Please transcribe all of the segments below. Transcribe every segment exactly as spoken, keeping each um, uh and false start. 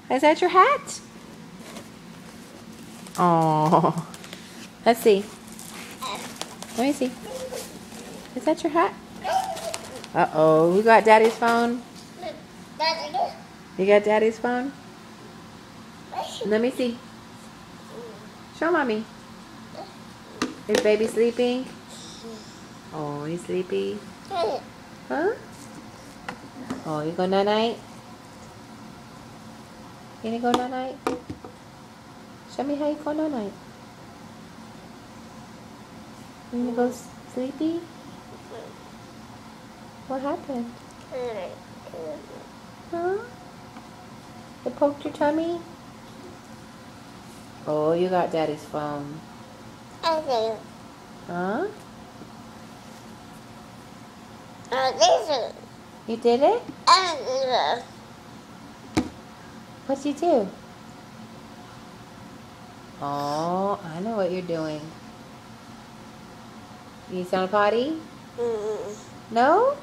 Is that your hat? Oh, let's see. Let me see. Is that your hat? Uh-oh, you got Daddy's phone? You got Daddy's phone? Let me see. Show Mommy. Is baby sleeping? Oh, he's sleepy. Huh? Oh, you go night-night? You gonna go night-night? Show me how you go night-night. You gonna go sleepy? What happened? Huh? It poked your tummy? Oh, you got Daddy's phone. Huh? You did it? What'd you do? Oh, I know what you're doing. You sound potty? No?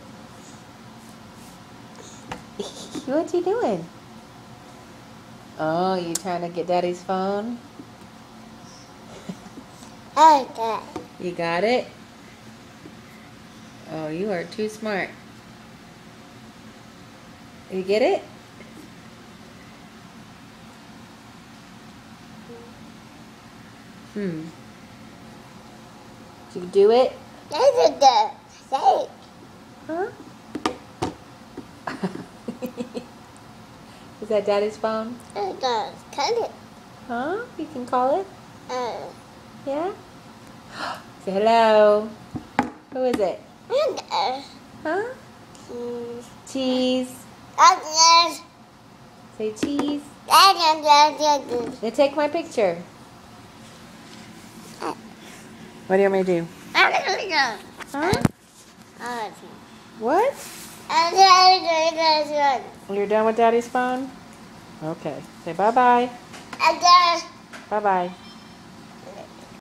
What you doing? Oh, you trying to get Daddy's phone? You got it? Oh, you are too smart. You get it? Hmm. Did you do it? Huh? Is that Daddy's phone? Huh? You can call it? Yeah? Say hello. Who is it? Huh? Cheese. Say cheese. Now take my picture. What do you want me to do? Huh? What? You're done with Daddy's phone? Okay. Say bye-bye. Bye-bye.